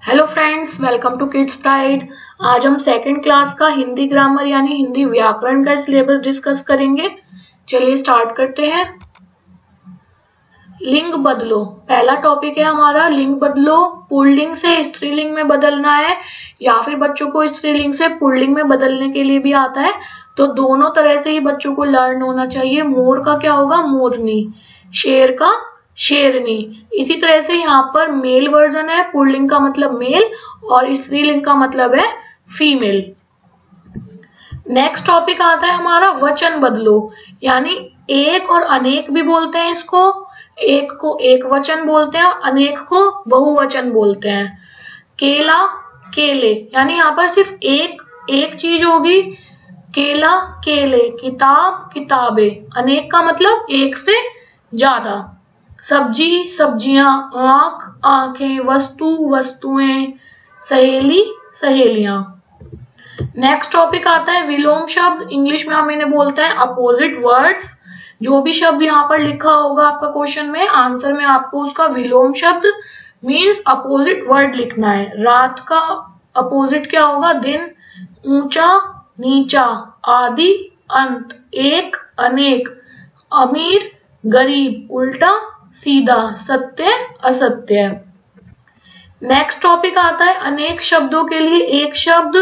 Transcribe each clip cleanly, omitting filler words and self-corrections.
Hello friends, welcome to kids pride. आज हम second class का हिंदी ग्रामर यानी हिंदी व्याकरण का सिलेबस डिस्कस करेंगे। चलिए स्टार्ट करते हैं। लिंग बदलो पहला टॉपिक है हमारा। लिंग बदलो पुल्लिंग से स्त्रीलिंग में बदलना है या फिर बच्चों को स्त्रीलिंग से पुल्लिंग में बदलने के लिए भी आता है, तो दोनों तरह से ही बच्चों को लर्न होना चाहिए। मोर का क्या होगा? मोरनी। शेर का शेरनी। इसी तरह से यहाँ पर मेल वर्जन है। पुल्लिंग का मतलब मेल और स्त्रीलिंग का मतलब है फीमेल। नेक्स्ट टॉपिक आता है हमारा वचन बदलो, यानी एक और अनेक भी बोलते हैं इसको। एक को एक वचन बोलते हैं और अनेक को बहुवचन बोलते हैं। केला केले, यानी यहाँ पर सिर्फ एक चीज होगी। केला केले, किताब किताबें। अनेक का मतलब एक से ज्यादा। सब्जी सब्जियां, आंख आंखें, वस्तु वस्तुएं, सहेली सहेलियां। नेक्स्ट टॉपिक आता है विलोम शब्द। इंग्लिश में हम इन्हें बोलते हैं अपोजिट वर्ड्स। जो भी शब्द यहाँ पर लिखा होगा आपका क्वेश्चन में, आंसर में आपको उसका विलोम शब्द मीन्स अपोजिट वर्ड लिखना है। रात का अपोजिट क्या होगा? दिन। ऊंचा नीचा, आदि अंत, एक अनेक, अमीर गरीब, उल्टा सीधा, सत्य असत्य। नेक्स्ट टॉपिक आता है अनेक शब्दों के लिए एक शब्द।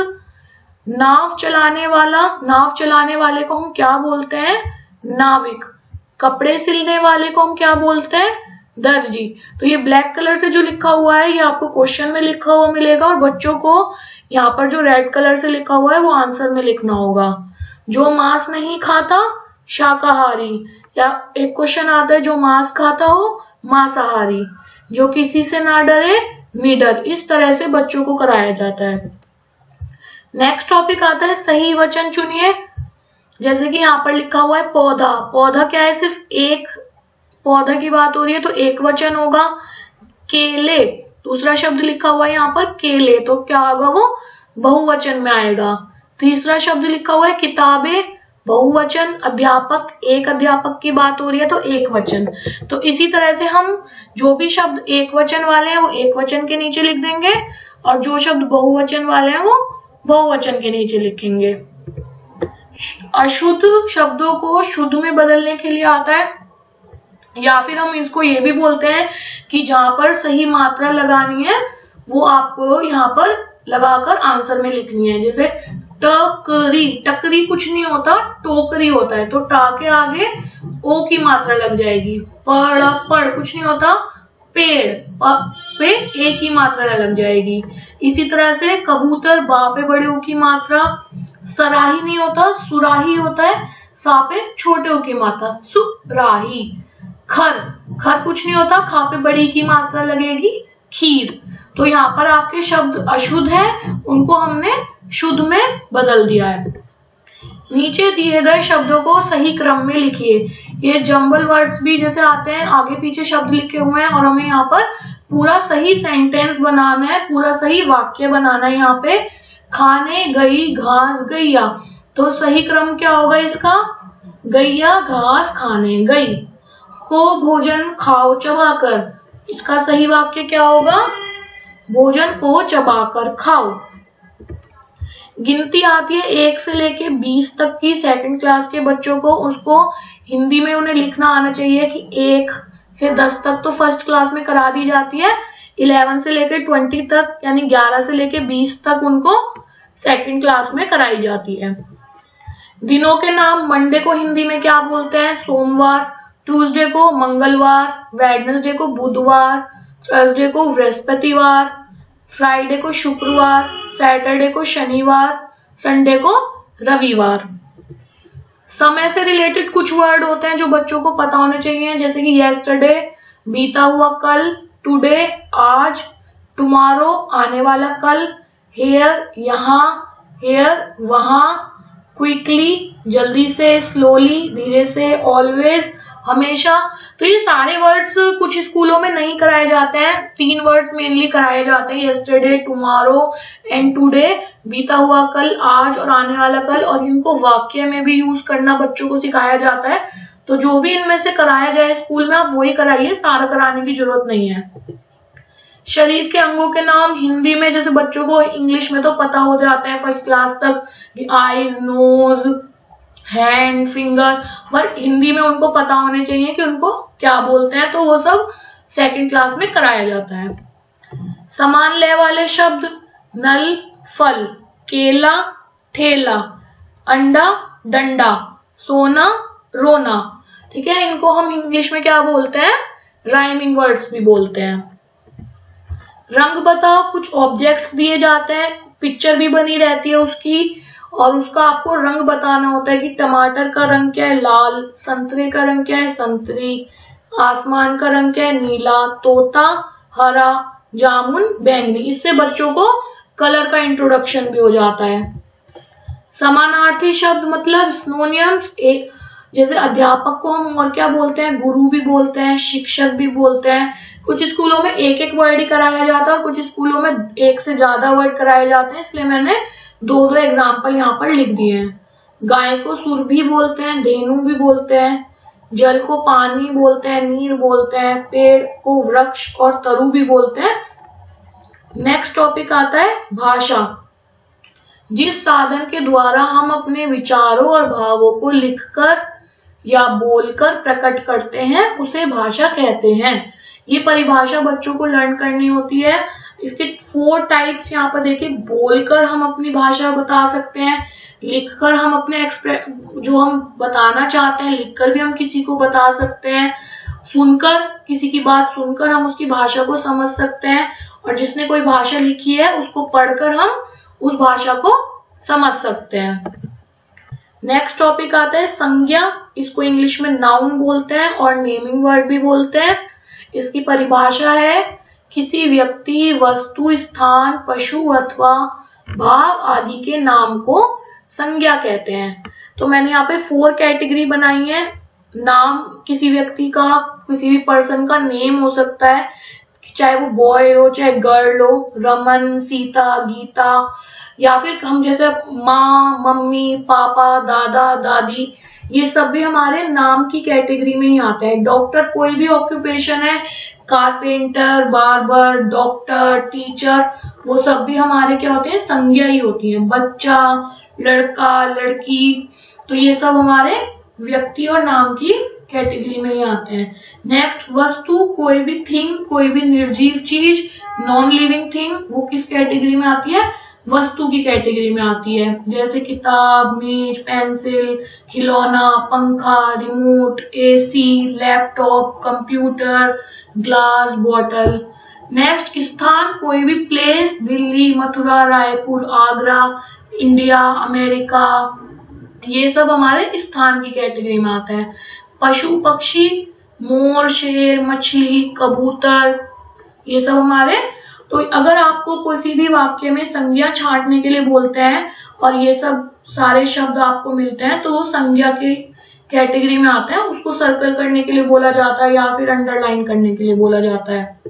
नाव चलाने वाला, नाव चलाने वाले को हम क्या बोलते हैं? नाविक। कपड़े सिलने वाले को हम क्या बोलते हैं? दर्जी। तो ये ब्लैक कलर से जो लिखा हुआ है ये आपको क्वेश्चन में लिखा हुआ मिलेगा और बच्चों को यहाँ पर जो रेड कलर से लिखा हुआ है वो आंसर में लिखना होगा। जो मांस नहीं खाता शाकाहारी, या एक क्वेश्चन आता है जो मांस खाता हो मांसाहारी। जो किसी से ना डरे निडर। इस तरह से बच्चों को कराया जाता है। नेक्स्ट टॉपिक आता है सही वचन चुनिए। जैसे कि यहाँ पर लिखा हुआ है पौधा। पौधा क्या है? सिर्फ एक पौधा की बात हो रही है तो एक वचन होगा। केले, दूसरा शब्द लिखा हुआ है यहाँ पर केले, तो क्या होगा? वो बहुवचन में आएगा। तीसरा शब्द लिखा हुआ है किताबें, बहुवचन। अध्यापक, एक अध्यापक की बात हो रही है तो एक वचन। तो इसी तरह से हम जो भी शब्द एक वचन वाले हैं वो एक वचन के नीचे लिख देंगे और जो शब्द बहुवचन वाले हैं वो बहुवचन के नीचे लिखेंगे। अशुद्ध शब्दों को शुद्ध में बदलने के लिए आता है, या फिर हम इसको ये भी बोलते हैं कि जहां पर सही मात्रा लगानी है वो आपको यहाँ पर लगाकर आंसर में लिखनी है। जैसे टकरी, टकरी कुछ नहीं होता, टोकरी होता है, तो टा के आगे ओ की मात्रा लग जाएगी। पड़ कुछ नहीं होता, पेड़ पे ए की मात्रा लग जाएगी। इसी तरह से कबूतर, बा पे बड़े ओ की मात्रा। सराही नहीं होता, सुराही होता है, सा पे छोटे ओ की मात्रा, सुराही। खर, खर कुछ नहीं होता, खा पे बड़ी की मात्रा लगेगी, खीर। तो यहाँ पर आपके शब्द अशुद्ध हैं, उनको हमने शुद्ध में बदल दिया है। नीचे दिए गए शब्दों को सही क्रम में लिखिए। ये जंबल वर्ड्स भी जैसे आते हैं, आगे पीछे शब्द लिखे हुए हैं और हमें यहाँ पर पूरा सही सेंटेंस बनाना है, पूरा सही वाक्य बनाना है। यहाँ पे खाने गई घास गैया, तो सही क्रम क्या होगा इसका? गैया घास खाने गई। को भोजन खाओ चबाकर, इसका सही वाक्य क्या होगा? भोजन को चबाकर खाओ। गिनती आती है 1 से लेके 20 तक की सेकंड क्लास के बच्चों को, उसको हिंदी में उन्हें लिखना आना चाहिए कि 1 से 10 तक तो फर्स्ट क्लास में करा दी जाती है। 11 से लेके 20 तक यानी 11 से लेके 20 तक उनको सेकंड क्लास में कराई जाती है। दिनों के नाम। मंडे को हिंदी में क्या बोलते हैं? सोमवार। ट्यूसडे को मंगलवार, वेडनेसडे को बुधवार, थर्सडे को बृहस्पतिवार, फ्राइडे को शुक्रवार, सैटरडे को शनिवार, संडे को रविवार। समय से रिलेटेड कुछ वर्ड होते हैं जो बच्चों को पता होने चाहिए, जैसे कि येस्टरडे बीता हुआ कल, टुडे आज, टुमारो आने वाला कल, हेयर यहाँ, हेयर वहां, क्विकली जल्दी से, स्लोली धीरे से, ऑलवेज हमेशा। तो ये सारे वर्ड्स कुछ स्कूलों में नहीं कराए जाते हैं। 3 वर्ड्स मेनली कराए जाते हैं, यस्टरडे, टुमारो एंड टुडे। बीता हुआ कल, आज और आने वाला कल, और इनको वाक्य में भी यूज करना बच्चों को सिखाया जाता है। तो जो भी इनमें से कराया जाए स्कूल में आप वही कराइए, सारा कराने की जरूरत नहीं है। शरीर के अंगों के नाम हिंदी में, जैसे बच्चों को इंग्लिश में तो पता हो जाता है फर्स्ट क्लास तक कि आईज, नोज, हैंड, फिंगर, पर हिंदी में उनको पता होने चाहिए कि उनको क्या बोलते हैं, तो वो सब सेकंड क्लास में कराया जाता है। समान लय वाले शब्द नल, फल, केला, ठेला, अंडा, डंडा, सोना, रोना, ठीक है, इनको हम इंग्लिश में क्या बोलते हैं, राइमिंग वर्ड्स भी बोलते हैं। रंग बताओ, कुछ ऑब्जेक्ट्स दिए जाते हैं, पिक्चर भी बनी रहती है उसकी, और उसका आपको रंग बताना होता है कि टमाटर का रंग क्या है, लाल, संतरे का रंग क्या है, संतरी, आसमान का रंग क्या है, नीला, तोता हरा, जामुन बैंगनी। इससे बच्चों को कलर का इंट्रोडक्शन भी हो जाता है। समानार्थी शब्द मतलब सिनोनिम्स, एक जैसे अध्यापक को हम और क्या बोलते हैं, गुरु भी बोलते हैं, शिक्षक भी बोलते हैं। कुछ स्कूलों में एक एक वर्ड ही कराया जाता है और कुछ स्कूलों में एक से ज्यादा वर्ड कराए जाते हैं, इसलिए मैंने दो दो एग्जाम्पल यहाँ पर लिख दिए हैं। गाय को सुरभि बोलते हैं, धेनु भी बोलते हैं, जल को पानी बोलते हैं, नीर बोलते हैं, पेड़ को वृक्ष और तरु भी बोलते हैं। नेक्स्ट टॉपिक आता है भाषा। जिस साधन के द्वारा हम अपने विचारों और भावों को लिखकर या बोलकर प्रकट करते हैं उसे भाषा कहते हैं। ये परिभाषा बच्चों को लर्न करनी होती है। इसके 4 टाइप्स यहाँ पर देखिए, बोलकर हम अपनी भाषा बता सकते हैं, लिखकर हम अपने जो हम बताना चाहते हैं लिखकर भी हम किसी को बता सकते हैं, सुनकर किसी की बात सुनकर हम उसकी भाषा को समझ सकते हैं, और जिसने कोई भाषा लिखी है उसको पढ़कर हम उस भाषा को समझ सकते हैं। नेक्स्ट टॉपिक आता है संज्ञा। इसको इंग्लिश में नाउन बोलते हैं और नेमिंग वर्ड भी बोलते हैं। इसकी परिभाषा है किसी व्यक्ति, वस्तु, स्थान, पशु अथवा भाव आदि के नाम को संज्ञा कहते हैं। तो मैंने यहाँ पे 4 कैटेगरी बनाई है। नाम किसी व्यक्ति का, किसी भी पर्सन का नेम हो सकता है, चाहे वो बॉय हो चाहे गर्ल हो, रमन, सीता, गीता, या फिर हम जैसे माँ, मम्मी, पापा, दादा, दादी, ये सब भी हमारे नाम की कैटेगरी में ही आते हैं। डॉक्टर कोई भी ऑक्यूपेशन है, कारपेंटर, बार्बर, डॉक्टर, टीचर, वो सब भी हमारे क्या होते हैं, संज्ञा ही होती है। बच्चा, लड़का, लड़की, तो ये सब हमारे व्यक्ति और नाम की कैटेगरी में ही आते हैं। नेक्स्ट वस्तु, कोई भी थिंग, कोई भी निर्जीव चीज, नॉन लिविंग थिंग, वो किस कैटेगरी में आती है, वस्तु की कैटेगरी में आती है। जैसे किताब, मेज, पेंसिल, खिलौना, पंखा, remote, AC, laptop, computer, glass, bottle. Next स्थान, कोई भी place, Delhi, Mathura, Raipur, Agra, India, America, ये सब हमारे स्थान की कैटेगरी में आता है। पशु पक्षी, मोर, शेर, मछली, कबूतर, ये सब हमारे। तो अगर आपको किसी भी वाक्य में संज्ञा छांटने के लिए बोलते हैं और ये सब सारे शब्द आपको मिलते हैं तो वो संज्ञा की कैटेगरी में आते हैं, उसको सर्कल करने के लिए बोला जाता है या फिर अंडरलाइन करने के लिए बोला जाता है।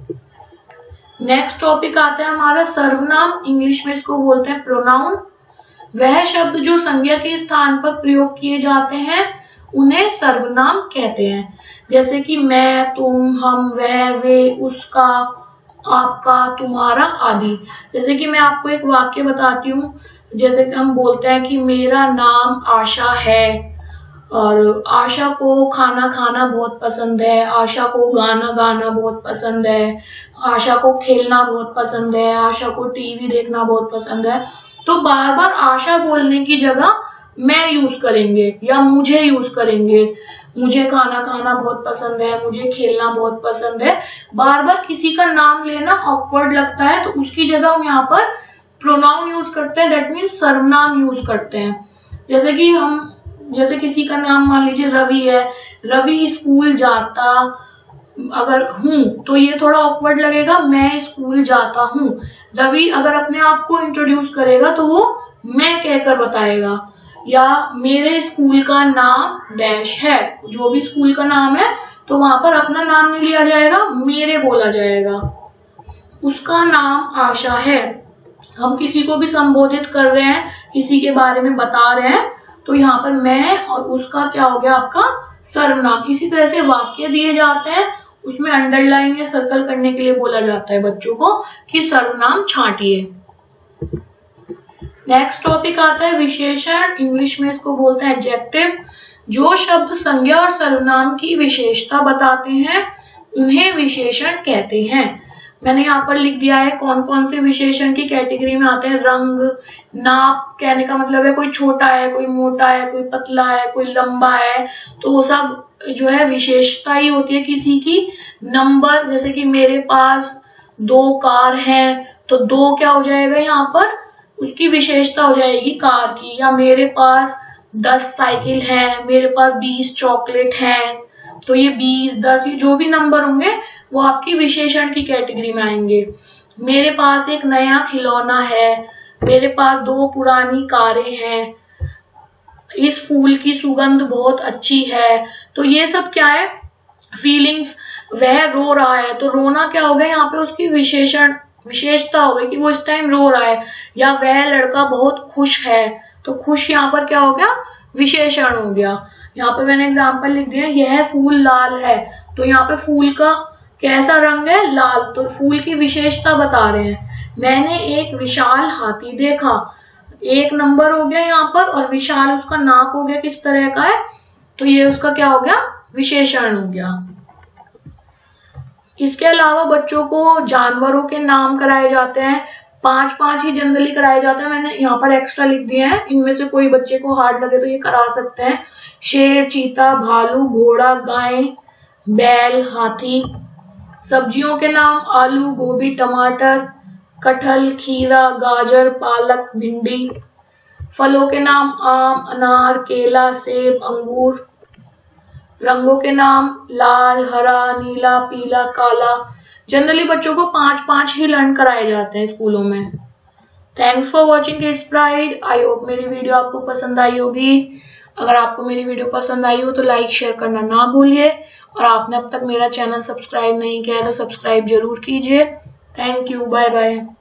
नेक्स्ट टॉपिक आता है हमारा सर्वनाम। इंग्लिश में इसको बोलते हैं प्रोनाउन। वह शब्द जो संज्ञा के स्थान पर प्रयोग किए जाते हैं उन्हें सर्वनाम कहते हैं। जैसे कि मैं, तुम, हम, वह, वे, उसका, आपका, तुम्हारा आदि। जैसे कि मैं आपको एक वाक्य बताती हूँ, जैसे कि हम बोलते हैं कि मेरा नाम आशा है, और आशा को खाना खाना बहुत पसंद है, आशा को गाना गाना बहुत पसंद है, आशा को खेलना बहुत पसंद है, आशा को टीवी देखना बहुत पसंद है। तो बार बार आशा बोलने की जगह मैं यूज करेंगे या मुझे यूज करेंगे। मुझे खाना खाना बहुत पसंद है, मुझे खेलना बहुत पसंद है। बार बार किसी का नाम लेना ऑकवर्ड लगता है, तो उसकी जगह हम यहाँ पर प्रोनाउन यूज करते हैं, दैट मीन्स सर्वनाम यूज करते हैं। जैसे कि जैसे किसी का नाम मान लीजिए रवि है, रवि स्कूल जाता अगर हूं तो ये थोड़ा ऑकवर्ड लगेगा, मैं स्कूल जाता हूं। रवि अगर अपने आप को इंट्रोड्यूस करेगा तो वो मैं कहकर बताएगा, या मेरे स्कूल का नाम डैश है, जो भी स्कूल का नाम है तो वहां पर अपना नाम नहीं लिया जाएगा, मेरे बोला जाएगा। उसका नाम आशा है, हम किसी को भी संबोधित कर रहे हैं, किसी के बारे में बता रहे हैं, तो यहाँ पर मैं और उसका क्या हो गया आपका सर्वनाम। इसी तरह से वाक्य दिए जाते हैं उसमें अंडरलाइन या सर्कल करने के लिए बोला जाता है बच्चों को कि सर्वनाम छांटिए। नेक्स्ट टॉपिक आता है विशेषण। इंग्लिश में इसको बोलते हैं एडजेक्टिव। जो शब्द संज्ञा और सर्वनाम की विशेषता बताते हैं उन्हें विशेषण कहते हैं। मैंने यहाँ पर लिख दिया है कौन कौन से विशेषण की कैटेगरी में आते हैं। रंग, नाप कहने का मतलब है कोई छोटा है, कोई मोटा है, कोई पतला है, कोई लंबा है, तो वो सब जो है विशेषता ही होती है किसी की। नंबर, जैसे कि मेरे पास 2 कार हैं, तो 2 क्या हो जाएगा यहाँ पर, उसकी विशेषता हो जाएगी कार की। या मेरे पास 10 साइकिल हैं, मेरे पास 20 चॉकलेट हैं, तो ये 20, 10 ये जो भी नंबर होंगे वो आपकी विशेषण की कैटेगरी में आएंगे। मेरे पास एक नया खिलौना है, मेरे पास 2 पुरानी कारें हैं, इस फूल की सुगंध बहुत अच्छी है, तो ये सब क्या है, फीलिंग्स। वह रो रहा है, तो रोना क्या हो गया यहाँ पे, उसकी विशेषता हो गई कि वो इस टाइम रो रहा है। या वह लड़का बहुत खुश है, तो खुश यहाँ पर क्या हो गया, विशेषण हो गया। यहाँ पर मैंने एग्जांपल लिख दिया, यह फूल लाल है, तो यहाँ पे फूल का कैसा रंग है, लाल, तो फूल की विशेषता बता रहे हैं। मैंने एक विशाल हाथी देखा, एक नंबर हो गया यहाँ पर, और विशाल उसका नाप हो गया किस तरह का है, तो ये उसका क्या हो गया, विशेषण हो गया। इसके अलावा बच्चों को जानवरों के नाम कराए जाते हैं। 5 ही जनरली कराए जाते हैं, मैंने यहाँ पर एक्स्ट्रा लिख दिए हैं, इनमें से कोई बच्चे को हार्ड लगे तो ये करा सकते हैं। शेर, चीता, भालू, घोड़ा, गाय, बैल, हाथी। सब्जियों के नाम आलू, गोभी, टमाटर, कटहल, खीरा, गाजर, पालक, भिंडी। फलों के नाम आम, अनार, केला, सेब, अंगूर। रंगों के नाम लाल, हरा, नीला, पीला, काला। जनरली बच्चों को 5 ही लर्न कराए जाते हैं स्कूलों में। Thanks for watching kids pride. I hope मेरी वीडियो आपको पसंद आई होगी। अगर आपको मेरी वीडियो पसंद आई हो तो लाइक शेयर करना ना भूलिए, और आपने अब तक मेरा चैनल सब्सक्राइब नहीं किया है तो सब्सक्राइब जरूर कीजिए। Thank you, bye bye.